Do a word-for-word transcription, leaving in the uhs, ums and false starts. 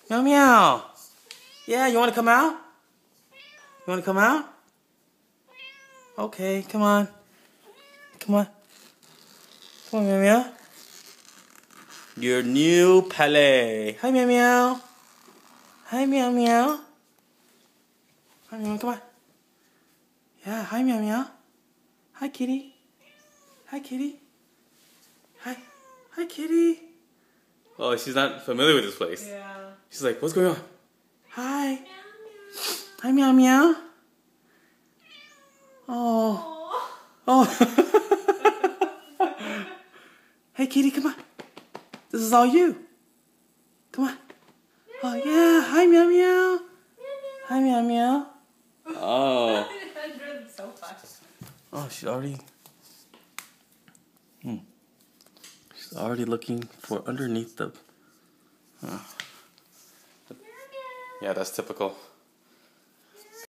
Meow meow. Yeah, you want to come out? You want to come out? Okay, come on. Come on. Come on, meow meow. Your new Pele. Hi, meow meow. Hi, meow meow. Hi, meow, come on. Yeah, hi, meow meow. Hi, kitty. Hi, kitty. Hi. Hi, kitty. Oh, she's not familiar with this place. Yeah. She's like, what's going on? Hi. Hi, meow meow. Oh. Oh. Hey, kitty, come on. This is all you. Come on. Oh, yeah. Hi, meow meow. Hi, meow meow. Oh. So fun. Oh, she's already. Hmm. She's already looking for underneath the. Huh. Yeah, that's typical.